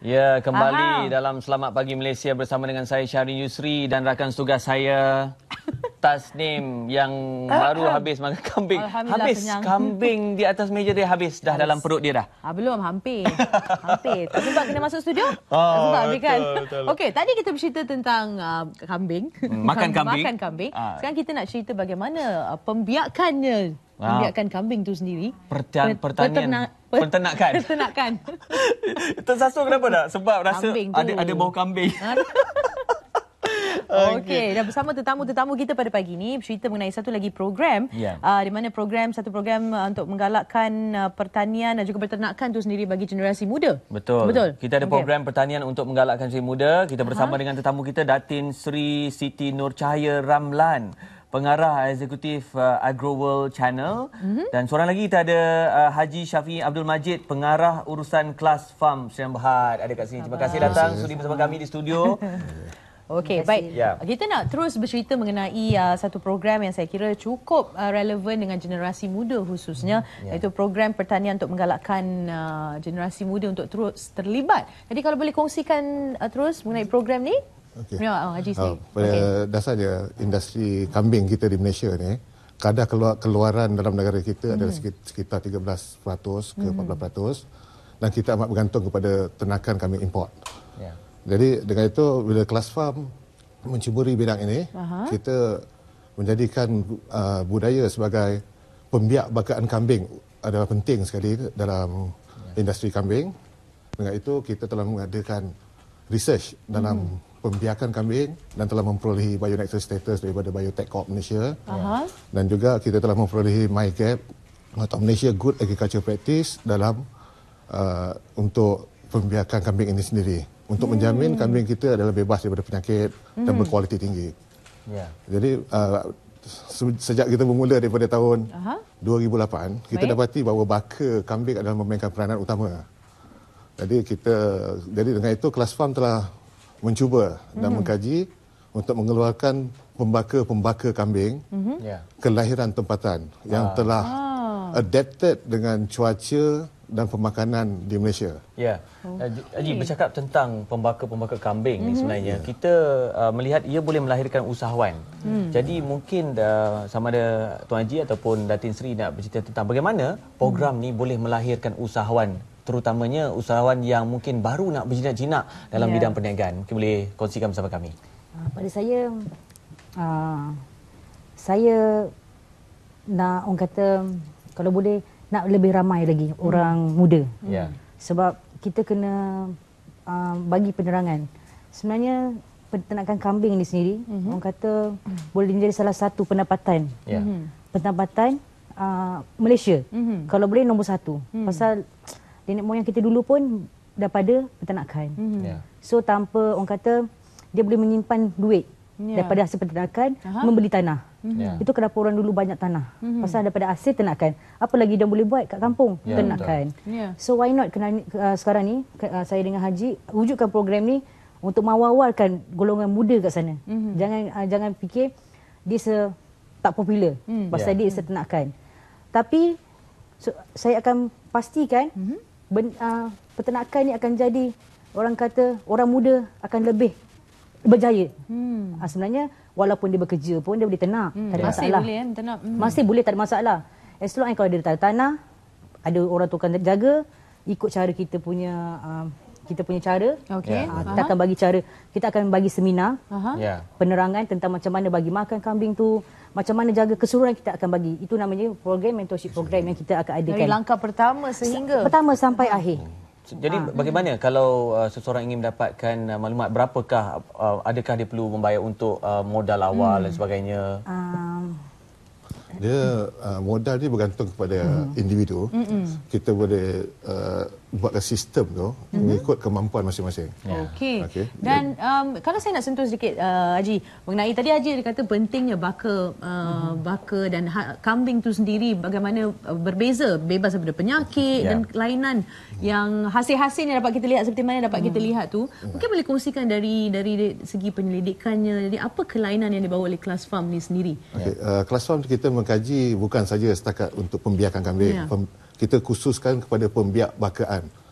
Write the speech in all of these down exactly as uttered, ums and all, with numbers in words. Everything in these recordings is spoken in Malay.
Ya, kembali Aha. dalam Selamat Pagi Malaysia bersama dengan saya Syahrin Yusri dan rakan setugas saya Tasnim yang baru habis makan kambing. Habis kenyang. kambing di atas meja dia habis dah Habis. dalam perut dia dah. Ah, belum, hampir. hampir. Tak sempat kena masuk studio? Oh, tak sempat habis kan? betul, betul. Okey, tadi kita bercerita tentang uh, kambing. Makan kambing. Makan kambing. Ah. Sekarang kita nak cerita bagaimana uh, pembiakannya. Ah. Pembiakan kambing tu sendiri. Pertan, pertanian. Penternakan. Penternakan. Tersasul kenapa tak? Sebab rasa Kambing tu. ada ada bau kambing. Okey, dan bersama tetamu-tetamu kita pada pagi ini bercerita mengenai satu lagi program Ya. uh, di mana program satu program uh, untuk menggalakkan uh, pertanian dan juga peternakan tu sendiri bagi generasi muda. Betul. Betul. Kita ada Okey. program pertanian untuk menggalakkan generasi muda. Kita bersama Aha. dengan tetamu kita Datin Sri Siti Nur Cahaya Ramlan, pengarah eksekutif uh, AgroWorld Channel. Mm-hmm. Dan seorang lagi kita ada uh, Haji Syafiee Abdul Majid, pengarah urusan kelas farm Sdn Bhd. Ada kat sini. Terima kasih datang sudi bersama kami di studio. Okey, baik. Ya. Kita nak terus bercerita mengenai uh, satu program yang saya kira cukup uh, relevan dengan generasi muda khususnya, ya. iaitu program pertanian untuk menggalakkan uh, generasi muda untuk terus terlibat. Jadi kalau boleh kongsikan uh, terus mengenai program ni. Okey. Ya, oh, Haji Uh, pada okay. dasarnya industri kambing kita di Malaysia ni, kadar keluar, keluaran dalam negara kita hmm. adalah sekitar tiga belas peratus ke hmm. empat belas peratus, dan kita amat bergantung kepada ternakan kambing import. Ya. Jadi dengan itu bila Kelas Farm mencuburi bidang ini, Aha. kita menjadikan uh, budaya sebagai pembiak bakaan kambing adalah penting sekali dalam ya. industri kambing. Dengan itu kita telah mengadakan research dalam hmm. pembiakan kambing dan telah memperolehi Bionexus status daripada Biotech Corp Malaysia. Aha. Dan juga kita telah memperolehi MyGap atau Malaysia Good Agriculture Practice dalam uh, untuk pembiakan kambing ini sendiri. Untuk hmm. menjamin kambing kita adalah bebas daripada penyakit hmm. dan berkualiti tinggi. Ya. Jadi uh, sejak kita bermula daripada tahun Aha. dua ribu lapan, kita Baik. dapati bahawa baka kambing adalah memainkan peranan utama. Jadi kita jadi dengan itu Kelas Farm telah mencuba hmm. dan mengkaji untuk mengeluarkan pembaka-pembaka kambing hmm. kelahiran tempatan yang ah. telah ah. adapted dengan cuaca dan pemakanan di Malaysia. Ya. Oh. Haji, bercakap tentang pembaka-pembaka kambing mm-hmm. ni sebenarnya, kita uh, melihat ia boleh melahirkan usahawan. Mm. Jadi mungkin uh, sama ada Tuan Haji ataupun Datin Sri nak bercerita tentang bagaimana program mm. ni boleh melahirkan usahawan, terutamanya usahawan yang mungkin baru nak berjinak-jinak dalam yeah. bidang perniagaan. Mungkin boleh kongsikan bersama kami. Uh, pada saya, uh, saya nak orang kata kalau boleh nak lebih ramai lagi hmm. orang muda. Yeah. Sebab kita kena uh, bagi penerangan. Sebenarnya peternakan kambing ni sendiri, mm-hmm. orang kata mm. boleh menjadi salah satu pendapatan. Yeah. Mm-hmm. Pendapatan uh, Malaysia. Mm-hmm. Kalau boleh nombor satu. Mm. Pasal nenek moyang kita dulu pun daripada peternakan. Mm-hmm. Yeah. So tanpa orang kata dia boleh menyimpan duit. Yeah. Daripada hasil peternakan, Aha. membeli tanah. Yeah. Itu kenapa orang dulu banyak tanah. Mm-hmm. Pasal daripada hasil ternakan. Apa lagi dia boleh buat kat kampung? Yeah, ternakan. Yeah. So why not kena, uh, sekarang ni, uh, saya dengan Haji, wujudkan program ni untuk mengawalkan golongan muda kat sana. Mm-hmm. Jangan uh, jangan fikir dia se, tak popular. Mm. Pasal yeah. dia seternakan. Tapi, so, saya akan pastikan mm-hmm. ben, uh, peternakan ni akan jadi, orang kata, orang muda akan lebih berjaya. Hmm. Ha, sebenarnya walaupun dia bekerja pun dia boleh ternak, hmm. tak ada Masih masalah. Boleh, kan, ternak. Hmm. Masih boleh, tak ada masalah. As long as kalau dia ada tanah, ada orang tu akan jaga, ikut cara kita punya uh, kita punya cara. Okay. Uh, kita akan bagi cara, kita akan bagi seminar, yeah. penerangan tentang macam mana bagi makan kambing tu, macam mana jaga keseluruhan kita akan bagi. Itu namanya program mentorship program yang kita akan adakan. Dari langkah pertama sehingga pertama sampai akhir. Jadi ha. bagaimana kalau uh, seseorang ingin mendapatkan uh, maklumat berapakah uh, adakah dia perlu membayar untuk uh, modal awal hmm. dan sebagainya? Um. Dia uh, modal dia bergantung kepada hmm. individu. Hmm. Kita boleh uh, buatkan sistem tu mm-hmm. mengikut kemampuan masing-masing. Yeah. Okey. Okay. Dan um, kalau saya nak sentuh sedikit uh, Haji mengenai tadi Haji dia kata pentingnya baka uh, mm-hmm. baka dan ha- kambing tu sendiri bagaimana uh, berbeza, bebas daripada penyakit yeah. dan kelainan mm-hmm. yang hasil-hasilnya dapat kita lihat seperti mana dapat mm-hmm. kita lihat tu. Mm-hmm. Mungkin boleh kongsikan dari dari segi penyelidikannya, jadi apa kelainan yang dibawa oleh Kelas Farm ni sendiri? Okay. Uh, Kelas Farm kita mengkaji bukan saja setakat untuk pembiakan kambing. Yeah. Pem- kita khususkan kepada pembiak bakaan.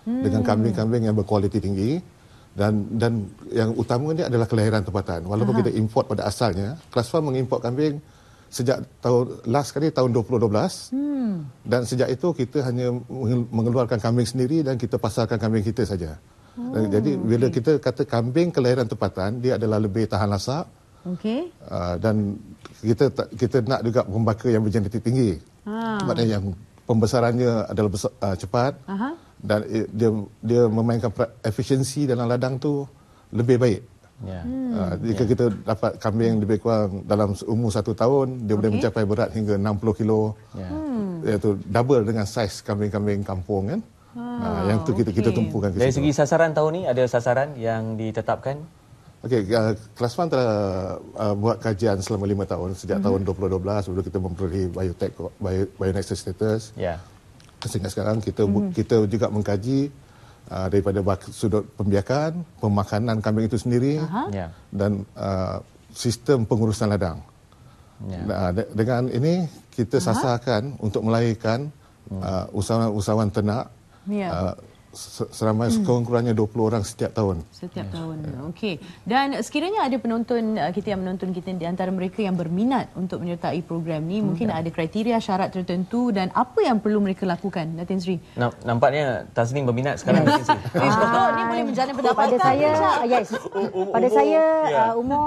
hmm. dengan kambing-kambing yang berkualiti tinggi. Dan dan yang utamanya adalah kelahiran tempatan. Walaupun Aha. kita import pada asalnya, Class Farm mengimport kambing sejak tahun last kali tahun dua ribu dua belas. Hmm. Dan sejak itu kita hanya mengeluarkan kambing sendiri dan kita pasarkan kambing kita saja. Oh, jadi bila okay. kita kata kambing kelahiran tempatan, dia adalah lebih tahan lasak. Okey. Uh, dan kita kita nak juga pembaka yang bergenetik tinggi. Ah. Maknanya yang pembesarannya adalah besar, uh, cepat. Aha. Dan dia dia memainkan efisiensi dalam ladang tu lebih baik. Yeah. Hmm. Uh, jika yeah. kita dapat kambing lebih kurang dalam umur satu tahun, dia okay. boleh mencapai berat hingga enam puluh kilo. Yeah. Hmm. Iaitu double dengan saiz kambing-kambing kampung kan. Ah, uh, yang tu kita okay. kita tumpukan ke Dari situ. segi sasaran tahun ni, ada sasaran yang ditetapkan? Okey, uh, Class Farm telah uh, buat kajian selama lima tahun sejak mm-hmm. tahun dua ribu dua belas sebelum kita memperolehi biotech bio, bionexus status. Ya. Yeah. Sehingga sekarang kita mm-hmm. kita juga mengkaji uh, daripada sudut pembiakan, pemakanan kambing itu sendiri uh-huh. yeah. dan uh, sistem pengurusan ladang. Yeah. Nah, de- dengan ini kita uh-huh. sasarkan untuk melahirkan uh, usahawan-usahawan ternak yeah. uh, seramai hmm. kurang-kurangnya dua puluh orang setiap tahun. Setiap yes. tahun. Okey. Dan sekiranya ada penonton kita yang menonton kita di antara mereka yang berminat untuk menyertai program ni, hmm. mungkin ada kriteria syarat tertentu dan apa yang perlu mereka lakukan, Datin Sri? Nampaknya Tasnim berminat sekarang. Datin Sri. Ah. Betul, ni boleh menjana pendapatan. Pada saya, yes. Pada saya uh, umur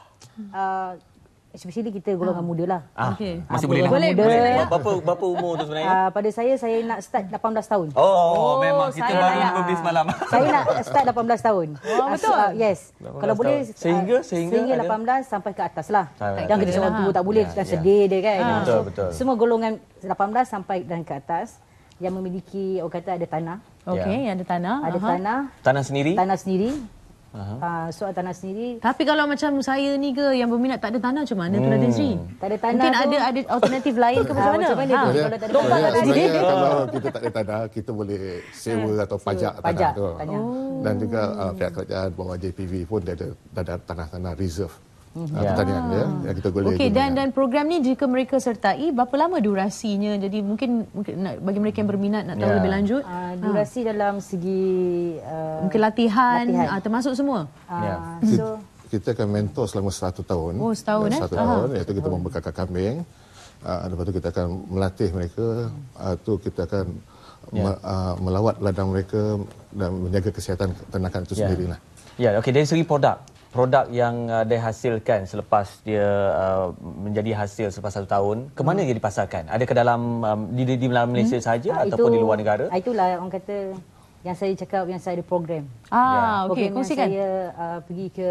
uh, especially kita golongan uh. muda lah. Ah, okay. Masih ah, boleh lah. Boleh, boleh. Berapa, berapa umur tu sebenarnya? Uh, pada saya, saya nak start lapan belas tahun. Oh, oh memang kita baru berbis semalam. Saya nak start lapan belas tahun. Oh, betul? Uh, yes. Kalau boleh, sehingga, uh, sehingga, sehingga lapan belas sampai ke atas lah. Jangan kita seorang tua tak boleh, ya, dah ya. sedih dia kan. Ah. Betul, betul. Semua golongan lapan belas sampai dan ke atas yang memiliki, orang kata ada tanah. Okey, ya. ada tanah. Ada Aha. tanah. Tanah sendiri? Tanah sendiri. Uh, soal tanah sendiri. Tapi kalau macam saya ni ke yang berminat tak ada tanah macam mana tu Datin Sri? Tak ada tanah. Mungkin tu, ada ada alternatif lain ke macam mana? Macam mana ha. tu kalau tak ada tanah? Kalau kita tak ada tanah, kita boleh sewa atau pajak tanah pajak, tu. Oh. Dan juga uh, pihak kerajaan bawah J P V pun dia ada, ada tanah-tanah reserve. Mm-hmm. Uh, pertanian ya, yang kita boleh Okey, dan dan program ni jika mereka sertai, berapa lama durasinya? Jadi mungkin, mungkin bagi mereka yang berminat nak tahu yeah. lebih lanjut. Uh, durasi ha. dalam segi uh, mungkin latihan, latihan. Uh, termasuk semua. Uh, yeah. So kita akan mentor selama satu tahun. Oh, setahun eh? Satu tahun, iaitu kita membekalkan kambing. Uh, lepas tu kita akan melatih mereka. Uh, tu kita akan yeah. me, uh, melawat ladang mereka dan menjaga kesihatan ternakan itu yeah. sendirilah. Ya, yeah, okey, dari segi produk. Produk yang uh, dihasilkan selepas dia uh, menjadi hasil selepas satu tahun, ke mana hmm. dia dipasarkan? Ada ke dalam um, di, di dalam Malaysia hmm. sahaja uh, ataupun itu, di luar negara? Itulah orang kata yang saya cakap, yang saya ada program. Ah, ya. okey, kongsikan. Saya uh, pergi ke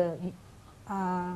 uh,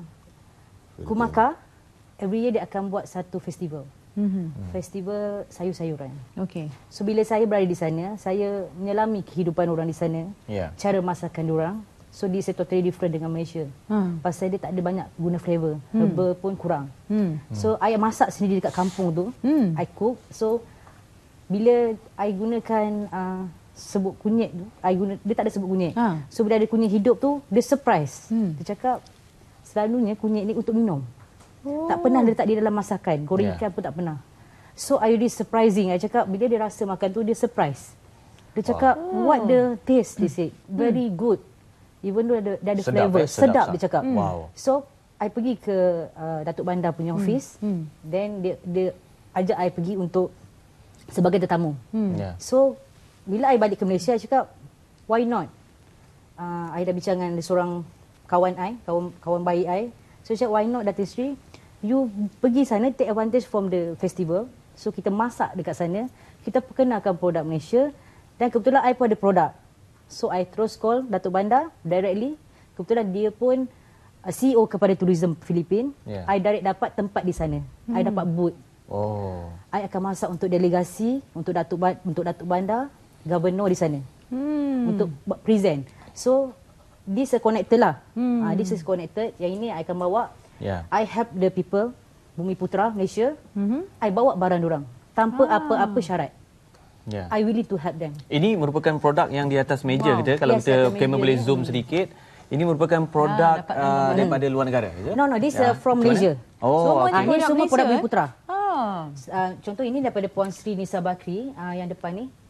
Kumaka, every year dia akan buat satu festival. Hmm. Festival sayur-sayuran. Okey. So bila saya berada di sana, saya menyelami kehidupan orang di sana. Yeah. Cara masakan orang. So dia totally different dengan Malaysia. Hmm. Pasal dia tak ada banyak guna flavor. Hmm. Herba pun kurang. Hmm. So I masak sendiri dekat kampung tu. Hmm. I cook. So bila I gunakan uh, sebut kunyit tu, I guna, dia tak ada sebut kunyit. Ha. So bila ada kunyit hidup tu, dia surprise. Hmm. Dia cakap selalunya kunyit ni untuk minum. Oh. Tak pernah dia letak di dalam masakan. Goreng yeah. ikan pun tak pernah. So I really surprising. I cakap bila dia rasa makan tu, dia surprise. Dia cakap wow. what the taste, dia say. Very hmm. good. Even though ada, dia ada sedap, flavor. Eh? Sedap, sedap dia cakap. Hmm. Wow. So, I pergi ke uh, Datuk Bandar punya office. Hmm. Hmm. Then, dia, dia ajak I pergi untuk sebagai tetamu. Hmm. Yeah. So, bila I balik ke Malaysia, I cakap, why not? Uh, I dah bincang dengan seorang kawan I, kawan, kawan baik I. So, I cakap, why not Datin Sri? You pergi sana, take advantage from the festival. So, kita masak dekat sana. Kita perkenalkan produk Malaysia. Dan kebetulan I pun ada produk. So, I terus call Datuk Bandar directly. Kebetulan dia pun uh, C E O kepada Tourism Filipin. Yeah. I direct dapat tempat di sana. Hmm. I dapat booth. Oh. I akan masak untuk delegasi, untuk Datuk, untuk Datuk Bandar, Governor di sana. Hmm. Untuk present. So, this is connected lah. Hmm. Uh, this is connected. Yang ini I akan bawa. Yeah. I help the people, Bumi Putra, Malaysia. Mm-hmm. I bawa barang diorang. Tanpa ah. apa-apa syarat. Yeah. I willing to help them. Ini merupakan produk yang di atas meja wow. kita. Kalau yes, kita kamera boleh zoom sedikit. Ini merupakan produk ah, uh, daripada luar negara. Je? No, no. This is yeah. uh, from Malaysia. Oh, okay. Ini semua produk Bumi Putra. Ah. Uh, contoh ini daripada Puan Sri Nisa Bakri. Uh, yang depan ni.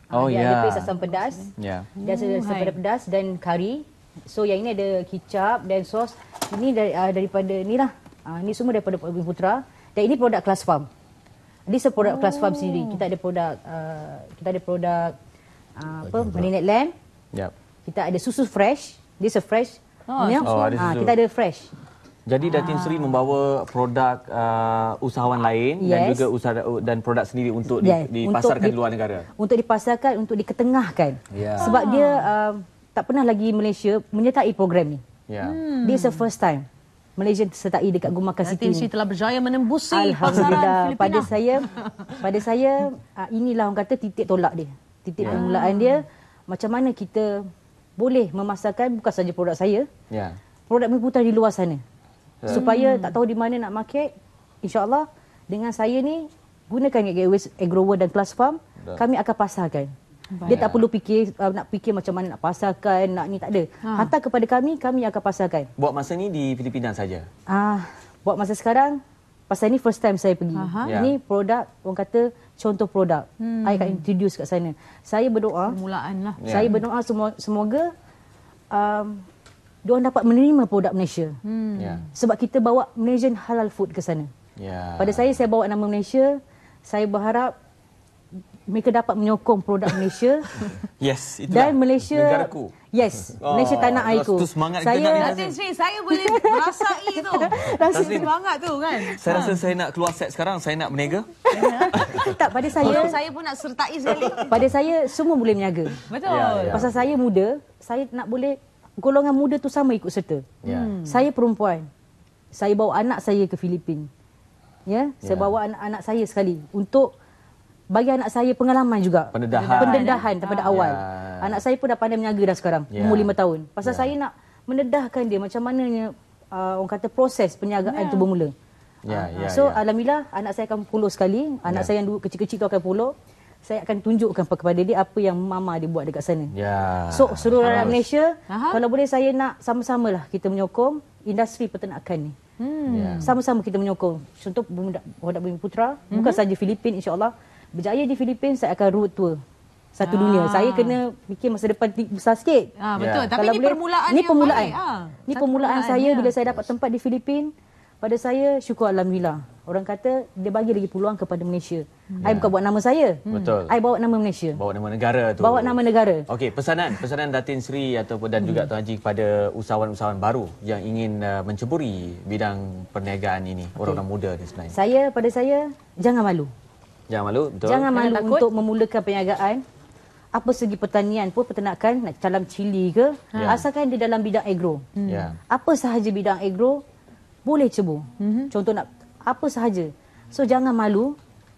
Oh, dia ya. ada paste asam pedas. Ya. Dia ada asam pedas pedas dan kari. So yang ini ada kicap dan sos. Ini dari, uh, daripada ni lah. Uh, ni semua daripada Bumi Putra. Dan ini produk Class Farm. Ini produk oh. Class Farm sendiri. Kita ada produk uh, kita ada produk uh, apa? Marinate lamb. Yep. Kita ada susu fresh. This a fresh. Oh, oh ada uh, susu. kita ada fresh. Jadi Datin Sri membawa produk uh, usahawan lain yes. dan juga usaha dan produk sendiri untuk yeah. di, dipasarkan untuk di luar negara. Untuk dipasarkan, untuk diketengahkan. Yeah. Sebab dia uh, tak pernah lagi Malaysia menyertai program ni. Yeah. Hmm. This is the first time Malaysia sertai dekat Gumakan City. Datin Sri telah berjaya menembusi pasaran Alhamdulillah. Filipina. Pada saya, pada saya uh, inilah orang kata titik tolak dia. Titik yeah. permulaan dia. Macam mana kita boleh memasarkan bukan saja produk saya, yeah. produk Bumi Putra di luar sana. Yeah. Supaya tak tahu di mana nak market, insya-Allah dengan saya ni gunakan Gateway Agroworld dan Class Farm, Betul. Kami akan pasarkan. Dia tak perlu fikir uh, nak fikir macam mana nak pasarkan, nak ni tak ada. Ha. Hantar kepada kami, kami akan pasarkan. Buat masa ni di Filipina saja. Ah, buat masa sekarang pasal ni first time saya pergi. Yeah. Ini produk orang kata contoh produk. Hmm. I akan introduce kat sana. Saya berdoa permulaan lah. Yeah. Saya berdoa semoga, semoga um, diorang dapat menerima produk Malaysia. Hmm. Yeah. Sebab kita bawa Malaysian halal food ke sana. Yeah. Pada saya, saya bawa nama Malaysia. Saya berharap mereka dapat menyokong produk Malaysia. Yes, itulah. Dan Malaysia, negaraku. Yes, oh, Malaysia tanah airku. Itu semangat saya, kita nak Datin Sri, saya boleh merasai tu. Rasa semangat tu kan. Saya rasa saya nak keluar set sekarang, saya nak berniaga. Tak, pada saya. Kalau saya pun nak sertai sekali. Pada saya, semua boleh berniaga. Betul. Ya, ya. Pasal saya muda, saya nak boleh golongan muda tu sama ikut serta. Ya. Hmm. Saya perempuan. Saya bawa anak saya ke Filipin. Ya, saya Ya. bawa anak-anak saya sekali untuk bagi anak saya pengalaman juga. Pendedahan. Pendedahan daripada Ah. awal. Ya. Anak saya pun dah pandai berniaga dah sekarang. Ya. Umur lima tahun. Pasal Ya. saya nak mendedahkan dia macam mananya uh, orang kata proses perniagaan Ya. itu bermula. Ya, Uh, ya, so ya. alhamdulillah anak saya akan follow sekali. Anak Ya. saya yang dulu kecil-kecil tu akan follow. Saya akan tunjukkan kepada dia apa yang mama dia buat dekat sana. Ya. So seluruh rakyat Malaysia, Aha. kalau boleh saya nak sama-samalah kita menyokong industri peternakan ni. Hmm. Ya. Sama-sama kita menyokong. Contoh produk Bumi Putra, mm-hmm. bukan saja Filipin, insya-Allah. Berjaya di Filipin, saya akan road tour satu Ah. dunia. Saya kena fikir masa depan ti- besar sikit. Ah, betul. Ya. Tapi Kalau ni boleh, permulaan ni yang permulaan. baik. Ah. Ni Satu permulaan saya ya. bila saya dapat tempat di Filipin. Pada saya, syukur Alhamdulillah. Orang kata, dia bagi lagi peluang kepada Malaysia. Ya. I bukan buat nama saya. Betul. I bawa nama Malaysia. Bawa nama negara tu. Bawa nama negara. Okey, pesanan pesanan Datin Sri ataupun dan juga Tuan Haji kepada usahawan-usahawan baru yang ingin uh, menceburi bidang perniagaan ini, orang-orang muda ni sebenarnya. Saya, pada saya, jangan malu. Jangan malu, betul. Jangan malu takut. untuk memulakan perniagaan. Apa segi pertanian pun, peternakan, nak calam cili ke, Ya. asalkan dia dalam bidang agro. Ya. Apa sahaja bidang agro, boleh cebur. Mm-hmm. Contoh nak, apa sahaja. So, jangan malu.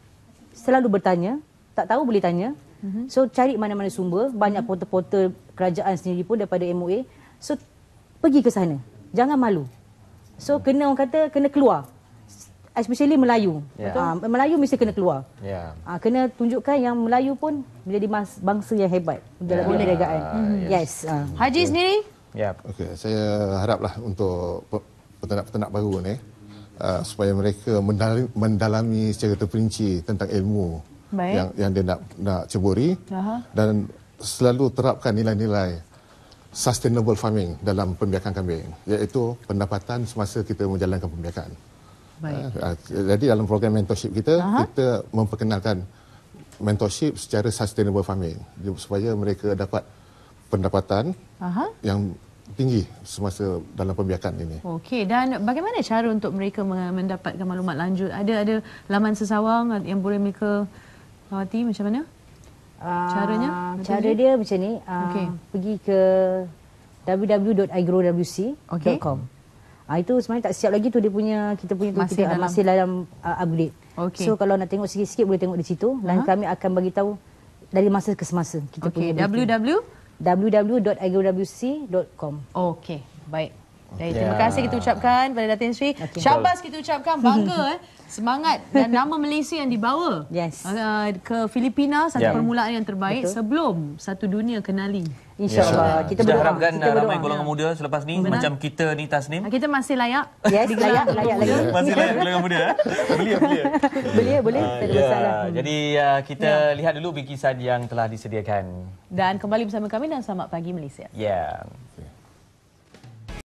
Selalu bertanya. Tak tahu, boleh tanya. Mm-hmm. So, cari mana-mana sumber. Banyak portal-portal kerajaan sendiri pun daripada M O A. So, pergi ke sana. Jangan malu. So, kena orang kata, kena keluar. Especially Melayu. Ya. Uh, Melayu mesti kena keluar. Ya. Uh, kena tunjukkan yang Melayu pun menjadi mas- bangsa yang hebat dalam Ya. perniagaan. Mm-hmm. Yes. Uh. Haji sendiri? Ya. Okey, saya haraplah untuk pe- peternak-peternak baru ni uh, supaya mereka mendalami, mendalami secara terperinci tentang ilmu Baik. yang yang dia nak nak ceburi. Aha. Dan selalu terapkan nilai-nilai sustainable farming dalam pembiakan kambing, iaitu pendapatan semasa kita menjalankan pembiakan. Baik. Uh, jadi dalam program mentorship kita, Aha. kita memperkenalkan mentorship secara sustainable farming supaya mereka dapat pendapatan Aha. yang tinggi semasa dalam pembiakan ini. Okey, dan bagaimana cara untuk mereka mendapatkan maklumat lanjut? Ada ada laman sesawang yang boleh mereka lawati macam mana? Caranya? Uh, cara dia macam ni. Uh, Okey. Pergi ke w w w dot i grow w c dot com. Okey. Ah, itu sebenarnya tak siap lagi tu dia punya kita punya tu Masih kita dalam- masih dalam uh, upgrade. Okey. So kalau nak tengok sikit-sikit boleh tengok di situ dan kami akan bagi tahu dari masa ke semasa kita Okey, punya w w w w w dot i grow w c dot com. Okey, baik. Baik, terima kasih kita ucapkan pada Datin Sri. Okay. Syabas kita ucapkan, bangga eh. Semangat dan nama Malaysia yang dibawa Yes. uh, ke Filipina, satu Yeah. permulaan yang terbaik. Betul. Sebelum satu dunia kenali. InsyaAllah. Kita, kita harapkan kita ramai golongan muda selepas ni. Benar. Macam kita ni Tasnim. Kita masih layak. Yes, layak, layak lagi. Masih layak golongan muda. Eh? Belia, belia. Boleh, boleh. Uh, Tak ada ya. masalah. Jadi uh, kita yeah. lihat dulu bingkisan yang telah disediakan. Dan kembali bersama kami dan selamat pagi Malaysia. Ya. Yeah.